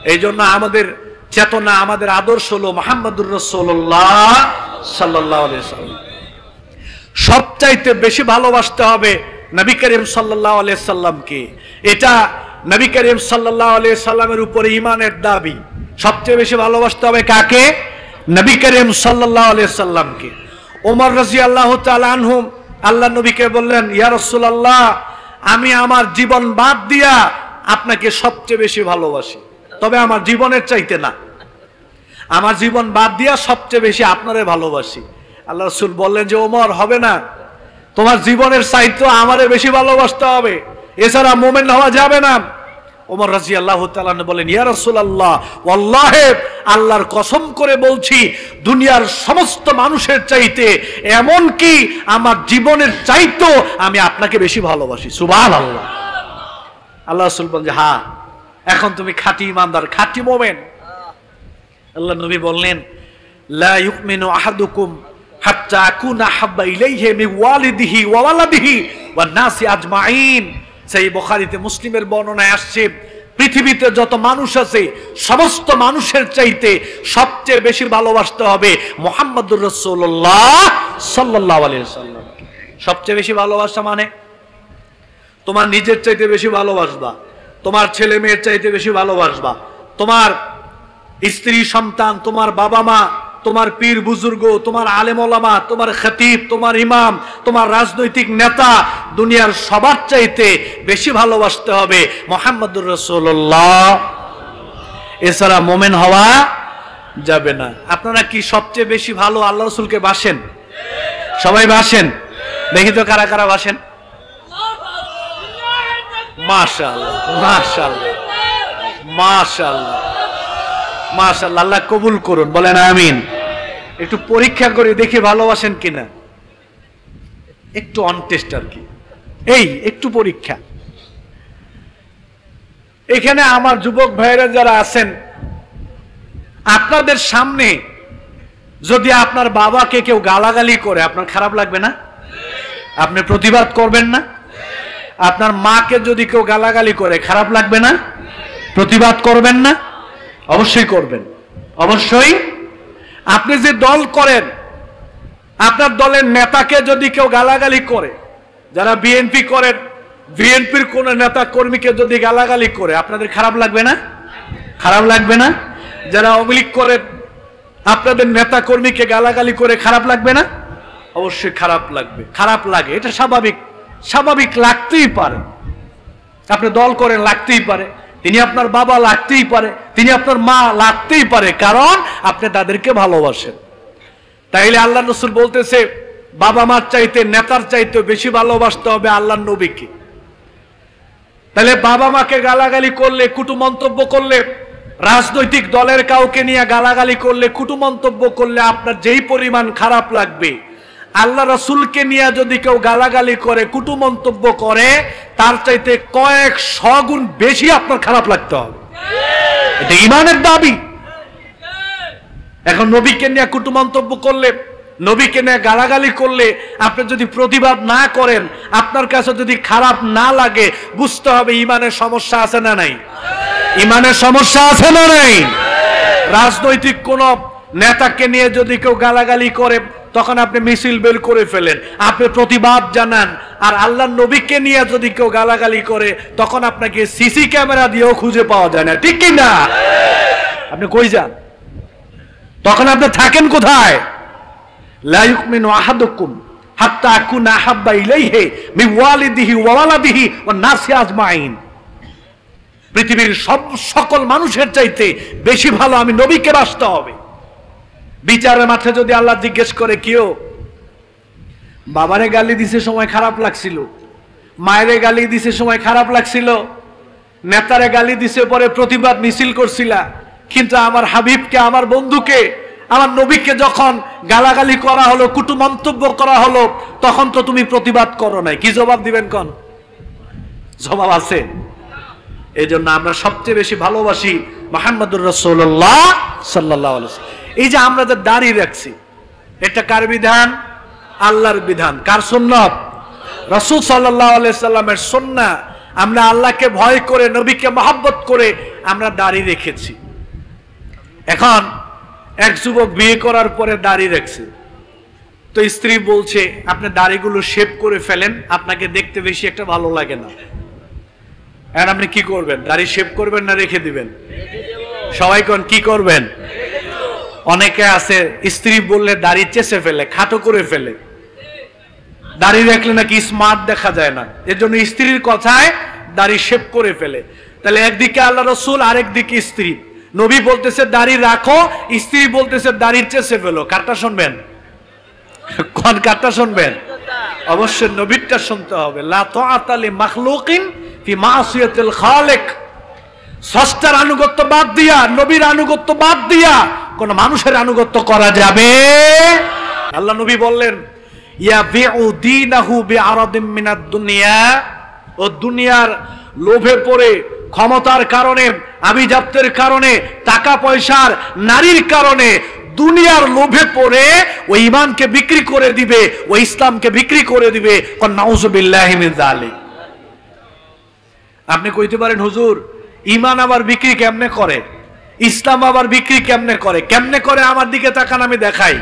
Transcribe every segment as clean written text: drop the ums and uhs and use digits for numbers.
এই জন্য আমাদের চেতনা, আমাদের আদর্শ হলো মুহাম্মদুর রাসূলুল্লাহ সাল্লাল্লাহু আলাইহি সাল্লাম। সবচাইতে বেশি ভালোবাসতে হবে নবী করিম সাল্লাল্লাহু আলাইহি সাল্লামকে। এটা নবী করিম সাল্লাল্লাহু আলাইহি সাল্লামের উপরে ঈমানের দাবি। সবচেয়ে বেশি ভালোবাসতে হবে কাকে? নবী করিম সাল্লাল্লাহু আলাইহি সাল্লামকে। ওমর রাদিয়াল্লাহু তাআলা আনহু আল্লাহ নবীকে বললেন, ইয়া রাসূলুল্লাহ, আমি আমার জীবন বাদ দিয়া আপনাকে সবচেয়ে বেশি ভালোবাসি, তবে আমার জীবনের চাইতে না, আমার জীবন বাদ দিয়া সবচেয়ে বেশি আপনারে ভালোবাসি। আল্লাহ রাসূল বললেন যে ওমর, হবে না, তোমার জীবনের চাইতে আমারে বেশি ভালোবাসতে হবে, এছাড়া মুমিন হওয়া যাবে না। ওমর রাদিয়াল্লাহু তাআলা বলেন, ইয়া রাসূলুল্লাহ, ওয়াল্লাহি, আল্লাহর কসম করে বলছি, দুনিয়ার সমস্ত মানুষের চাইতে, এমন কি আমার জীবনের চাইতেও আমি আপনাকে বেশি ভালোবাসি। সুবহানাল্লাহ। আল্লাহ রাসূল বলেন যে হ্যাঁ, এখন তুমি খাঁটি ইমানদার, খাঁটি মুমিন। আল্লাহ নবী বললেন, লা ইউমিনু আহাদুকুম হাত্তা আকুনা হাব্বা ইলাইহি মিন ওয়ালিদিহি ওয়া ওয়ালাদিহি ওয়ান নাসি আজমাইন। সেই বুখারীতে, মুসলিমের বর্ণনায় আসছে, পৃথিবীতে যত মানুষ আছে সমস্ত মানুষের চাইতে সবচেয়ে বেশি ভালোবাসতে হবে মুহাম্মদুর রাসূলুল্লাহ সাল্লাল্লাহু আলাইহি সাল্লাম। সবচেয়ে বেশি ভালোবাসা মানে তোমার নিজের চাইতে বেশি ভালোবাসবা, তোমার ছেলে মেয়ের চাইতে বেশি ভালোবাসবা, তোমার স্ত্রী সন্তান, তোমার বাবা মা, তোমার পীর বুজুর্গ, তোমার আলেম ওলামা, তোমার খতিব, তোমার ইমাম, তোমার রাজনৈতিক নেতা, দুনিয়ার সবার চাইতে বেশি ভালোবাসতে হবে মুহাম্মদুর রাসূলুল্লাহ। এছাড়া মুমিন হওয়া যাবে না। আপনারা কি সবচেয়ে বেশি ভালো আল্লাহ রাসূলকে বাসেন? সবাই বাসেন? দেখি তো কারা কারা বাসেন। মাশাআল্লাহ, মাশাআল্লাহ, মাশাআল্লাহ, মাশাআল্লাহ। আল্লাহ কবুল করুন, বলেন আমিন। একটু পরীক্ষা করে দেখি ভালোবাসেন কিনা, একটু অন টেস্ট আর কি, এই একটু পরীক্ষা। এখানে আমার যুবক ভাইরা যারা আছেন, আপনাদের সামনে যদি আপনার বাবাকে কেউ গালাগালি করে, আপনার খারাপ লাগবে না? আপনি প্রতিবাদ করবেন না? আপনার মাকে যদি কেউ গালাগালি করে, খারাপ লাগবে না? প্রতিবাদ করবেন না? অবশ্যই করবেন, অবশ্যই। আপনি যে দল করেন, আপনার দলের নেতাকে যদি কেউ গালাগালি করে, যারা বিএনপি করেন, বিএনপির কোন নেতা কর্মীকে যদি গালাগালি করে, আপনাদের খারাপ লাগবে না? খারাপ লাগবে না? যারা আওয়ামী লীগ করেন, আপনাদের নেতা কর্মীকে গালাগালি করে, খারাপ লাগবে না? অবশ্যই খারাপ লাগবে, খারাপ লাগে, এটা স্বাভাবিক, স্বাভাবিক লাগতেই পারে। আপনি দল করেন, লাগতেই পারে। তিনি আপনার বাবা, লাগতেই পারে। তিনি আপনার মা, লাগতেই পারে, কারণ আপনি তাদেরকে ভালোবাসেন। তাইলে আল্লাহ রাসূল বলতেছে, বাবা মার চাইতে, নেতার চাইতে বেশি ভালোবাসতে হবে আল্লাহর নবীকে। তাহলে বাবা মাকে গালাগালি করলে, কুটু মন্তব্য করলে, রাজনৈতিক দলের কাউকে নিয়ে গালাগালি করলে, কুটু মন্তব্য করলে আপনার যেই পরিমাণ খারাপ লাগবে, আল্লাহ রাসূলকে নিয়ে যদি কেউ গালাগালি করে, কুটু মন্তব্য করে, তার চাইতে কয়েক শগুণ বেশি আপনার খারাপ লাগতে হবে। এটা ঈমানের দাবি। এখন নবীকে নিয়ে কুটু মন্তব্য করলে, নবীকে নিয়ে গালাগালি করলে, আপনি যদি প্রতিবাদ না করেন, আপনার কাছে যদি খারাপ না লাগে, বুঝতে হবে ঈমানের সমস্যা আছে না নাই? ঈমানের সমস্যা আছে না নাই? রাজনৈতিক কোন নেতাকে নিয়ে যদি কেউ গালাগালি করে, তখন আপনি মিছিল বের করে ফেলেন, আপনি প্রতিবাদ জানান। আর আল্লাহর নবীকে নিয়ে যদি কেউ গালাগালি করে, তখন আপনাকে সিসি ক্যামেরা দিয়েও খুঁজে পাওয়া যায় না, ঠিক কি না? আপনি কই যান? তখন আপনি থাকেন কোথায়? লা ইউমিনু আহাদুকুম হাত্তা আকুনা আহাব্বা ইলাইহি মিন ওয়ালিদিহি ওয়া ওয়ালাদিহি ওয়ান নাসি আজমাইন। পৃথিবীর সকল মানুষের চাইতে বেশি ভালো আমি নবীকে বাসতে হবে। বিচারের মাঠে যদি আল্লাহ জিজ্ঞেস করে, কেউ বাবারে গালি দিছে সময় খারাপ লাগছিল, মায়েরে গালি দিছে সময় খারাপ লাগছিল, নেতারে গালি দিছে পরে প্রতিবাদ মিছিল করছিলা, কিন্তু আমার হাবিবকে, আমার বন্ধুকে, আমার নবীকে যখন গালাগালি করা হলো, কুটু মন্তব্য করা হলো, তখন তো তুমি প্রতিবাদ করো নাই, কি জবাব দিবেন? কোন জবাব আছে? এই জন্য আমরা সবচেয়ে বেশি ভালোবাসি মুহাম্মদুর রাসূলুল্লাহ সাল্লাল্লাহু আলাইহি ওয়াসাল্লাম। এই যে আমরা যে দাড়ি রাখছি, এটা কার বিধান? আল্লাহর বিধান। কার সুন্নাত? রাসূল সাল্লাল্লাহু আলাইহি সাল্লামের সুন্নাহ। আমরা আল্লাহকে ভয় করে, নবীকে মহব্বত করে আমরা দাড়ি রেখেছি। এখন এক যুবক বিয়ে করার পরে দাড়ি রাখছে, তো স্ত্রী বলছে আপনি দাড়িগুলো শেভ করে ফেলেন, আপনাকে দেখতে বেশি একটা ভালো লাগে না। এখন আপনি কি করবেন? দাড়ি শেভ করবেন না রেখে দিবেন? সবাই কোন কি করবেন? অনেকে আছে স্ত্রী বললে দাড়ি চেঁচে ফেলে, খাটো করে ফেলে, দাড়ি রাখলে নাকি স্মার্ট দেখা যায় না, এর জন্য স্ত্রীর কথায় দাড়ি শেভ করে ফেলে। তাহলে একদিকে আল্লাহ রসুল, আরেকদিকে স্ত্রী। নবী বলতেছে দাড়ি রাখো, স্ত্রী বলতেছে দাড়ি চেঁচে ফেলো। কারটা শুনবেন? কোন কারটা শুনবেন? অবশ্যই নবীরটা শুনতে হবে। লা তাআতা লি মাখলুকিন ফি মাসিয়াতিল খালিক। স্রষ্টার আনুগত্য বাদ দিয়া, নবীর আনুগত্য বাদ দিয়া কোন মানুষের আনুগত্য করা যাবে? আল্লাহ নবী বললেন ইয়াবিউ দীনাহু বিআরাদিম মিনাদ দুনিয়া। ও দুনিয়ার লোভে পড়ে, ক্ষমতার কারণে, আভিজাত্যের কারণে, টাকা পয়সার, নারীর কারণে, দুনিয়ার লোভে পড়ে ওই ঈমানকে বিক্রি করে দিবে, ওই ইসলামকে বিক্রি করে দিবে। নাউযুবিল্লাহি মিন যালিক। আপনি কইতে পারেন হুজুর ঈমান আবার বিক্রি কেমনে করে, ইসলাম আবার বিক্রি কেমনে করে? কেমনে করে আমার দিকে তাকান, আমি দেখাই।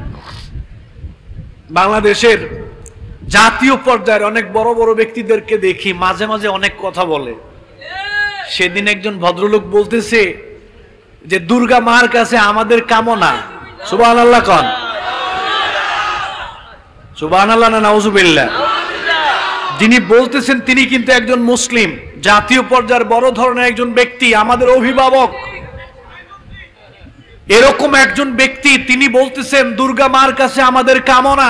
বাংলাদেশের জাতীয় পর্যায়ের অনেক বড় বড় ব্যক্তিদেরকে দেখি মাঝে মাঝে অনেক কথা বলে। সেদিন একজন ভদ্রলোক বলতেছে যে দুর্গা মার কাছে আমাদের কামনা। সুবহানাল্লাহ কোন? সুবহানাল্লাহ না নাউযুবিল্লাহ? যিনি বলতেছেন তিনি কিন্তু একজন মুসলিম, জাতীয় পর্যায়ের বড় ধরনের একজন ব্যক্তি, আমাদের অভিভাবক। এরকম একজন ব্যক্তি তিনি বলতেছেন দুর্গা মার কাছে আমাদের কামনা।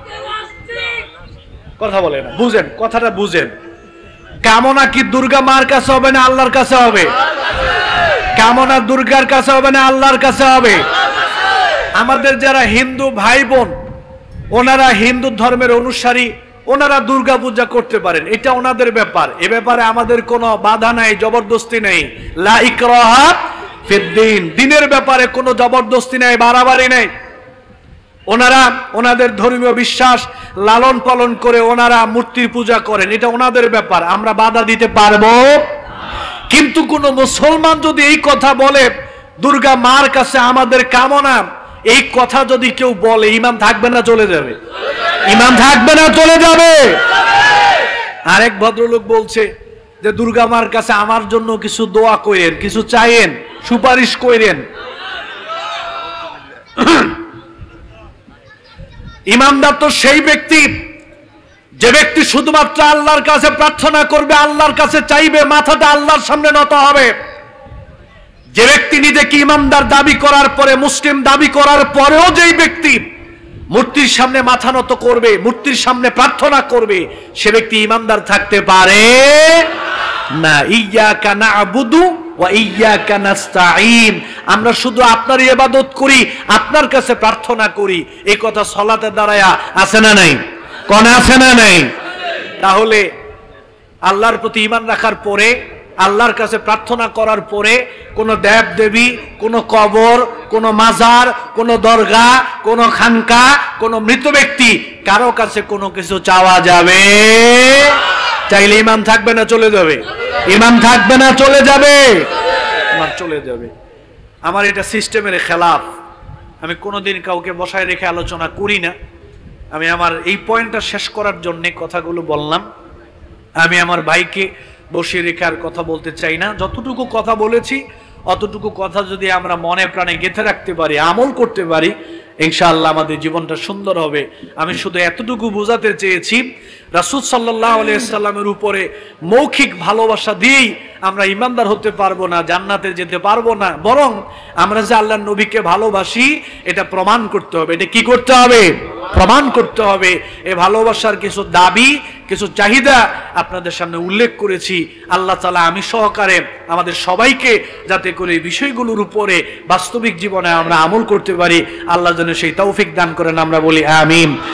কথা বলে না, বুঝেন কথাটা, বুঝেন। কামনা কি দুর্গা মার কাছে হবে না আল্লাহর কাছে হবে? কামনা দুর্গার কাছে হবে না আল্লাহর কাছে হবে? আমাদের যারা হিন্দু ভাই বোন, ওনারা হিন্দু ধর্মের অনুসারী, ওনারা দুর্গা পূজা করতে পারেন, এটা ওনাদের ব্যাপার। এ ব্যাপারে আমাদের কোনো বাধা নাই, জবরদস্তি নেই। লা ইকরাহা ফিদ্দিন। দিনের ব্যাপারে কোনো জবরদস্তি নাই, বাড়াবাড়ি নেই। ওনারা ওনাদের ধর্মীয় বিশ্বাস লালন পালন করে ওনারা মূর্তির পূজা করেন, এটা ওনাদের ব্যাপার, আমরা বাধা দিতে পারবো। কিন্তু কোন মুসলমান যদি এই কথা বলে দুর্গা মার কাছে আমাদের কামনা, এই কথা যদি কেউ বলে, ঈমান থাকবে না চলে যাবে? ঈমান থাকবে না চলে যাবে? আরেক ভদ্রলোক বলছে যে দুর্গা মার কাছে আমার জন্য কিছু দোয়া করেন, কিছু চাইেন, সুপারিশ করেন। ইমানদার তো সেই ব্যক্তি যে ব্যক্তি শুধুমাত্র আল্লাহর কাছে প্রার্থনা করবে, আল্লাহর কাছে চাইবে, মাথাটা আল্লাহর সামনে নত হবে। যে ব্যক্তি নিজেকে ইমানদার দাবি করার পরে, মুসলিম দাবি করার পরেও যেই ব্যক্তি মূর্তির সামনে মাথা নত করবে, মূর্তির সামনে প্রার্থনা করবে, সে ব্যক্তি ইমানদার থাকতে পারে না। ইয়্যাকা না'বুদু ওয়া ইয়্যাকা নাস্তাঈন। আমরা শুধু আপনারই ইবাদত করি, আপনার কাছে প্রার্থনা করি, এই কথা সালাতে দাঁড়ায়া আছে না নাই? কোন আছে না নাই? তাহলে আল্লাহর প্রতি ঈমান রাখার পরে, আল্লাহর কাছে প্রার্থনা করার পরে কোন দেব দেবী, কোন কবর, কোন মাজার, কোন দরগা, কোন খানকা, কোন মৃত ব্যক্তি, কারো কাছে কোনো কিছু চাওয়া যাবে? চাইলে ঈমান থাকবে না চলে যাবে? ঈমান থাকবে না চলে যাবে? ঈমান চলে যাবে। আমার এটা সিস্টেমের খেলাফ। আমি কোনোদিন কাউকে বসায় রেখে আলোচনা করি না। আমি আমার এই পয়েন্টটা শেষ করার জন্য কথাগুলো বললাম। আমি আমার ভাইকে বসিয়ে রেখে আর কথা বলতে চাই না। যতটুকু কথা বলেছি অতটুকু কথা যদি আমরা মনে প্রাণে গেঁথে রাখতে পারি, আমল করতে পারি, ইনশাআল্লাহ আমাদের জীবনটা সুন্দর হবে। আমি শুধু এতটুকু বোঝাতে চেয়েছি, রাসূল সাল্লাল্লাহু আলাইহি সাল্লামের উপরে মৌখিক ভালোবাসা দিয়েই আমরা ইমানদার হতে পারবো না, জান্নাতে যেতে পারবো না। বরং আমরা যে আল্লাহর নবীকে ভালোবাসি এটা প্রমাণ করতে হবে। এটা কি করতে হবে? প্রমাণ করতে হবে। এই ভালোবাসার কিছু দাবি, কিছু চাহিদা আপনাদের সামনে উল্লেখ করেছি। আল্লাহ তাআলা আমি সহকারে আমাদের সবাইকে যাতে করে এই বিষয়গুলোর উপরে বাস্তবিক জীবনে আমরা আমল করতে পারি, আল্লাহ যেন সেই তৌফিক দান করেন। আমরা বলি আমিন।